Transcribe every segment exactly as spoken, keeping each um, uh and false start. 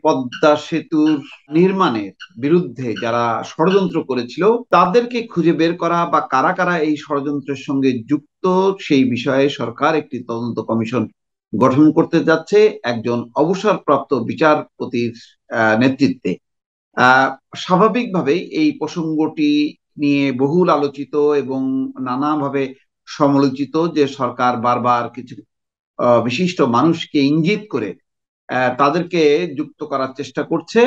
পদ্মা সেতুর নির্মাণের বিরুদ্ধে যারা ষড়যন্ত্র করেছিল তাদেরকে খুঁজে বের করা বা কারা কারা এই ষড়যন্ত্রের সঙ্গে যুক্ত সেই বিষয়ে সরকার একটি তদন্ত কমিশন গঠন করতে যাচ্ছে একজন অবসরপ্রাপ্ত বিচারপতির নেতৃত্বে। আহ স্বাভাবিকভাবেই এই প্রসঙ্গটি নিয়ে বহুল আলোচিত এবং নানাভাবে সমালোচিত যে সরকার বারবার কিছু বিশিষ্ট মানুষকে ইঙ্গিত করে তাদেরকে যুক্ত করার চেষ্টা করছে,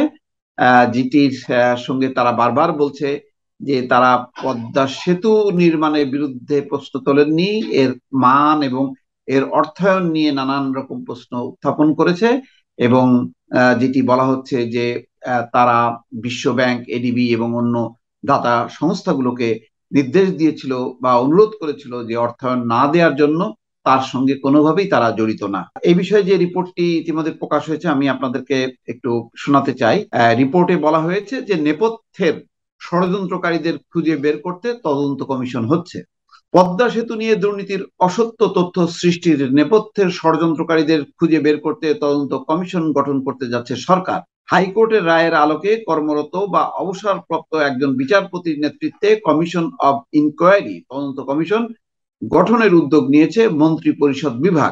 যেটির সঙ্গে তারা বারবার বলছে যে তারা পদ্মা সেতু নির্মাণের বিরুদ্ধে প্রশ্ন তোলেননি, এর মান এবং এর অর্থায়ন নিয়ে নানান রকম প্রশ্ন উত্থাপন করেছে এবং যেটি বলা হচ্ছে যে তারা বিশ্ব ব্যাংক, এডিবি এবং অন্য দাতা সংস্থাগুলোকে নির্দেশ দিয়েছিল বা অনুরোধ করেছিল যে অর্থায়ন না দেওয়ার জন্য, তার সঙ্গে কোনোভাবেই তারা জড়িত না। এই বিষয়ে যে রিপোর্টটি ইতিমধ্যে প্রকাশ হয়েছে আমি আপনাদেরকে একটু শোনাতে চাই। রিপোর্টে বলা হয়েছে যে নেপথ্যের ষড়যন্ত্রকারীদের খুঁজে বের করতে তদন্ত কমিশন হচ্ছে। পদ্মা সেতু নিয়ে দুর্নীতির অসত্য তথ্য সৃষ্টির নেপথ্যের ষড়যন্ত্রকারীদের খুঁজে বের করতে তদন্ত কমিশন গঠন করতে যাচ্ছে সরকার। হাইকোর্টের রায়ের আলোকে কর্মরত বা অবসরপ্রাপ্ত একজন বিচারপতির নেতৃত্বে কমিশন অব ইনকোয়ারি তদন্ত কমিশন গঠনের উদ্যোগ নিয়েছে মন্ত্রী পরিষদ বিভাগ।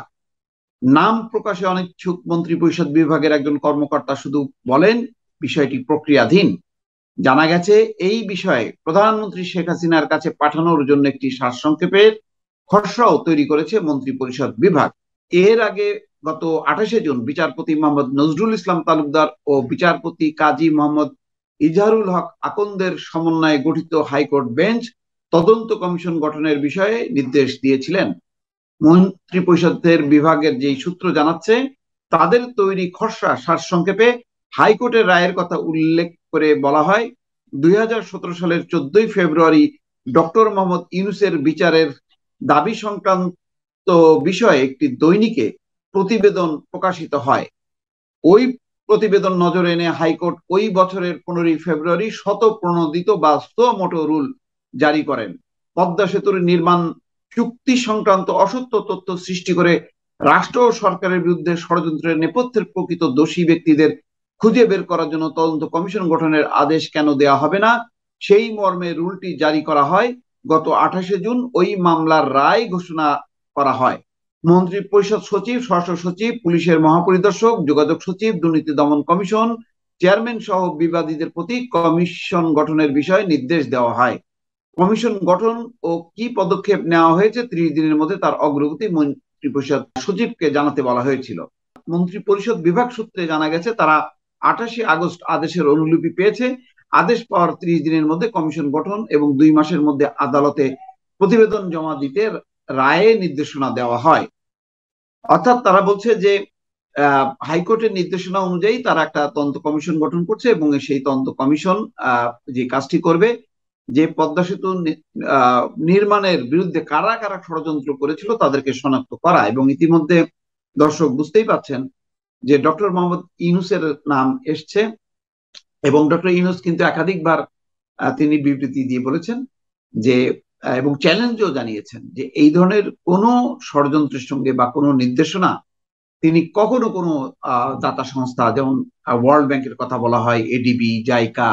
নাম প্রকাশে অনিচ্ছুক মন্ত্রী পরিষদ বিভাগের একজন কর্মকর্তা শুধু বলেন বিষয়টি প্রক্রিয়াধীন। জানা গেছে এই বিষয়ে প্রধানমন্ত্রী শেখ হাসিনার কাছে পাঠানোর জন্য একটি সারসংক্ষেপের খসড়াও তৈরি করেছে মন্ত্রী পরিষদ বিভাগ। এর আগে গত আঠাশে জুন বিচারপতি মোহাম্মদ নজরুল ইসলাম তালুকদার ও বিচারপতি কাজী মোহাম্মদ ইজহারুল হক আকন্দের সমন্বয়ে গঠিত হাইকোর্ট বেঞ্চ তদন্ত কমিশন গঠনের বিষয়ে নির্দেশ দিয়েছিলেন। মন্ত্রী পরিষদের বিভাগের যেই সূত্র জানাচ্ছে, তাদের তৈরি খসড়া সারসংক্ষেপে হাইকোর্টের রায়ের কথা উল্লেখ করে বলা হয়, দুই হাজার সতেরো সালের চোদ্দই ফেব্রুয়ারি ডক্টর মোহাম্মদ ইউনূসের বিচারের দাবি সংক্রান্ত বিষয়ে একটি দৈনিকে প্রতিবেদন প্রকাশিত হয়। ওই প্রতিবেদন নজরে এনে হাইকোর্ট ওই বছরের পনেরোই ফেব্রুয়ারি শতপ্রণোদিত বা সুমোটো রুল জারি করেন। পদ্মা সেতুর নির্মাণ চুক্তি সংক্রান্ত অসত্য তথ্য সৃষ্টি করে রাষ্ট্র ও সরকারের বিরুদ্ধে ষড়যন্ত্রের নেপথ্যের প্রকৃত দোষী ব্যক্তিদের খুঁজে বের করার জন্য তদন্ত কমিশন গঠনের আদেশ কেন দেওয়া হবে না, সেই মর্মে রুলটি জারি করা হয়। গত আঠাশে জুন ওই মামলার রায় ঘোষণা করা হয়। মন্ত্রী পরিষদ সচিব, স্বরাষ্ট্র সচিব, পুলিশের মহাপরিদর্শক, যোগাযোগ সচিব, দুর্নীতি দমন কমিশন চেয়ারম্যান সহ বিবাদীদের প্রতি কমিশন গঠনের বিষয়ে নির্দেশ দেওয়া হয়। কমিশন গঠন ও কি পদক্ষেপ নেওয়া হয়েছে ত্রিশ দিনের মধ্যে তার অগ্রগতি মন্ত্রী পরিষদ সচিবকে জানাতে বলা হয়েছিল। মন্ত্রী পরিষদ বিভাগ সূত্রে জানা গেছে তারা আঠাশে আগস্ট আদেশের অনুলিপি পেয়েছে। আদেশ পাওয়ার ত্রিশ দিনের মধ্যে কমিশন গঠন এবং দুই মাসের মধ্যে আদালতে প্রতিবেদন জমা দিতে রায়ে নির্দেশনা দেওয়া হয়। অর্থাৎ তারা বলছে যে আহ হাইকোর্টের নির্দেশনা অনুযায়ী তারা একটা তদন্ত কমিশন গঠন করছে এবং সেই তদন্ত কমিশন আহ যে কাজটি করবে, যে পদ্মা সেতু নির্মাণের বিরুদ্ধে কারা কারা ষড়যন্ত্র করেছিল তাদেরকে শনাক্ত করা। এবং ইতিমধ্যে দর্শক বুঝতেই পাচ্ছেন যে ডক্টর মোহাম্মদ ইউনূসের নাম এসছে এবং ডক্টর ইউনূস কিন্তু একাধিকবার তিনি বিবৃতি দিয়ে বলেছেন যে এবং চ্যালেঞ্জও জানিয়েছেন যে এই ধরনের কোনো ষড়যন্ত্রের সঙ্গে বা কোনো নির্দেশনা তিনি কখনো কোনো আহ দাতা সংস্থা, যেমন ওয়ার্ল্ড ব্যাংকের কথা বলা হয়, এডিবি, জাইকা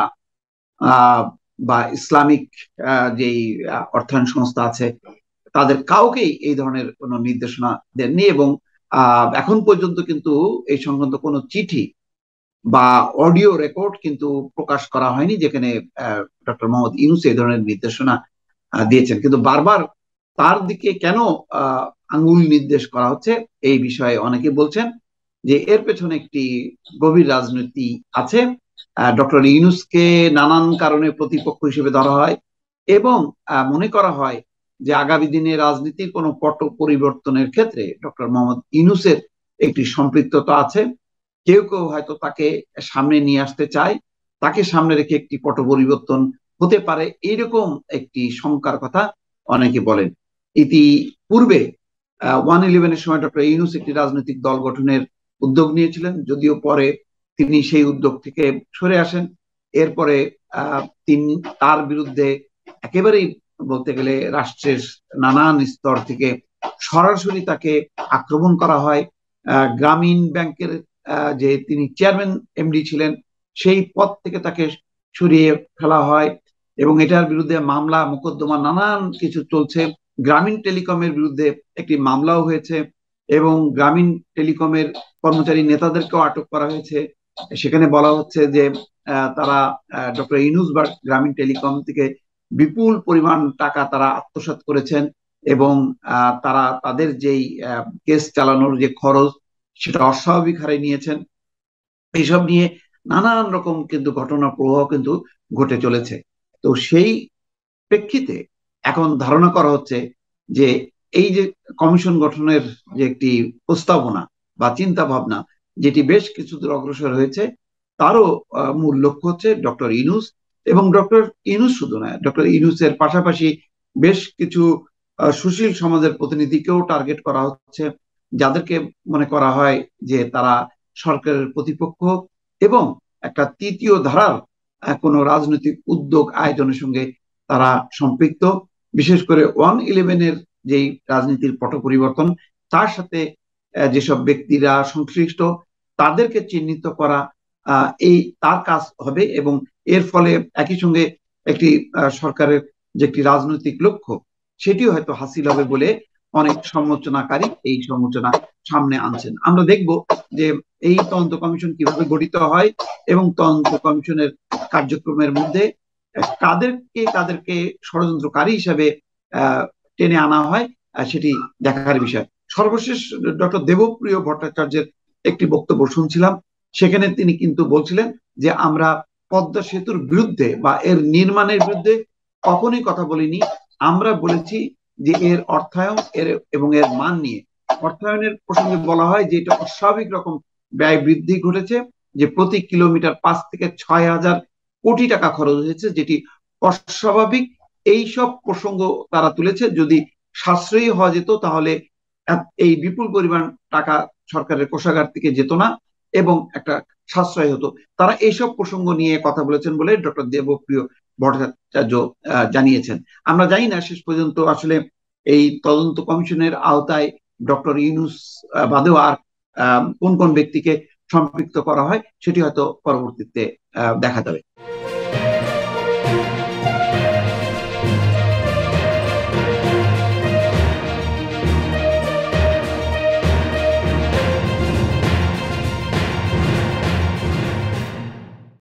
আহ বা ইসলামিক যেই অর্থায়ন সংস্থা আছে, তাদের কাউকেই এই ধরনের কোনো নির্দেশনা দেননি এবং আহ এখন পর্যন্ত কিন্তু এই সংক্রান্ত কোনো চিঠি বা অডিও রেকর্ড কিন্তু প্রকাশ করা হয়নি যেখানে ডক্টর মোহাম্মদ ইউনূস এই ধরনের নির্দেশনা দিয়েছেন। কিন্তু বারবার তার দিকে কেন আহ আঙ্গুল নির্দেশ করা হচ্ছে এই বিষয়ে অনেকে বলছেন যে এর পেছনে একটি গভীর রাজনীতি আছে। ডক্টর ইউনূসকে নানান কারণে প্রতিপক্ষ হিসেবে ধরা হয় এবং মনে করা হয় যে আগামী দিনে রাজনীতির কোনো পট পরিবর্তনের ক্ষেত্রে ডক্টর মোহাম্মদ ইউনূসের একটি সম্পৃক্ততা আছে। কেউ কেউ হয়তো তাকে সামনে নিয়ে আসতে চায়, তাকে সামনে রেখে একটি পট পরিবর্তন হতে পারে, এইরকম একটি শঙ্কার কথা অনেকে বলেন। ইতিপূর্বে ওয়ান ইলেভেনের সময় ডক্টর ইউনূস একটি রাজনৈতিক দল গঠনের উদ্যোগ নিয়েছিলেন, যদিও পরে তিনি সেই উদ্যোগ থেকে সরে আসেন। এরপরে আহ তিনি তার বিরুদ্ধে একেবারেই বলতে গেলে রাষ্ট্রের নানান স্তর থেকে সরাসরি তাকে আক্রমণ করা হয়। আহ গ্রামীণ ব্যাংকের যে তিনি চেয়ারম্যান এমডি ছিলেন সেই পদ থেকে তাকে সরিয়ে ফেলা হয়, এবং এটার বিরুদ্ধে মামলা মোকদ্দমা নানান কিছু চলছে। গ্রামীণ টেলিকমের বিরুদ্ধে একটি মামলাও হয়েছে এবং গ্রামীণ টেলিকমের কর্মচারী নেতাদেরকেও আটক করা হয়েছে। সেখানে বলা হচ্ছে যে তারা ডক্টর ইউনূস বা গ্রামীণ টেলিকম থেকে বিপুল পরিমাণ টাকা তারা আত্মসাৎ করেছেন এবং তারা তাদের যেই কেস চালানোর যে খরচ সেটা অস্বাভাবিক হারে নিয়েছেন। এইসব নিয়ে নানান রকম কিন্তু ঘটনা প্রবাহ কিন্তু ঘটে চলেছে। তো সেই প্রেক্ষিতে এখন ধারণা করা হচ্ছে যে এই যে কমিশন গঠনের যে একটি প্রস্তাবনা বা চিন্তা ভাবনা যেটি বেশ কিছু দূর অগ্রসর হয়েছে, তারও মূল লক্ষ্য হচ্ছে ডক্টর ইউনূস, এবং ডক্টর ইউনূস শুধু নয়, ডক্টর ইউনূসের পাশাপাশি বেশ কিছু সুশীল সমাজের প্রতিনিধিকেও টার্গেট করা হচ্ছে, যাদেরকে মনে করা হয় যে তারা সরকারের প্রতিপক্ষ এবং একটা তৃতীয় ধারার কোনো রাজনৈতিক উদ্যোগ আয়োজনের সঙ্গে তারা সম্পৃক্ত। বিশেষ করে ওয়ান ইলেভেনের যেই রাজনীতির পট পরিবর্তন, তার সাথে যেসব ব্যক্তিরা সংশ্লিষ্ট তাদেরকে চিহ্নিত করা এই তার কাজ হবে, এবং এর ফলে একই সঙ্গে একটি সরকারের যে একটি রাজনৈতিক লক্ষ্য সেটিও হয়তো হাসিল হবে বলে অনেক সমালোচনাকারী এই সমালোচনা সামনে আনছেন। আমরা দেখব যে এই তদন্ত কমিশন কিভাবে গঠিত হয় এবং তদন্ত কমিশনের কার্যক্রমের মধ্যে কাদেরকে কাদেরকে ষড়যন্ত্রকারী হিসেবে টেনে আনা হয় সেটি দেখার বিষয়। সর্বশেষ ডক্টর দেবপ্রিয় ভট্টাচার্যের একটি বক্তব্য শুনছিলাম, সেখানে তিনি কিন্তু বলছিলেন যে আমরা পদ্মা সেতুর বিরুদ্ধে বা এর নির্মাণের বিরুদ্ধে কখনোই কথা বলিনি, আমরা বলেছি যে এর অর্থায়ন এর এবং এর মান নিয়ে। অর্থায়নের প্রসঙ্গে বলা হয় যে এটা অস্বাভাবিক রকম ব্যয় বৃদ্ধি ঘটেছে, যে প্রতি কিলোমিটার পাঁচ থেকে ছয় হাজার কোটি টাকা খরচ হয়েছে, যেটি অস্বাভাবিক। এইসব প্রসঙ্গ তারা তুলেছে। যদি সাশ্রয়ী হওয়া যেত তাহলে এই বিপুল পরিমাণ টাকা সরকারের কোষাগার থেকে যেত না এবং একটা সাশ্রয় হতো। তারা এইসব প্রসঙ্গ নিয়ে কথা বলেছেন বলে ডক্টর দেবপ্রিয় ভট্টাচার্য জানিয়েছেন। আমরা জানি না শেষ পর্যন্ত আসলে এই তদন্ত কমিশনের আওতায় ডক্টর ইউনূস বাদেও আর কোন কোন ব্যক্তিকে সম্পৃক্ত করা হয়, সেটি হয়তো পরবর্তীতে দেখা যাবে।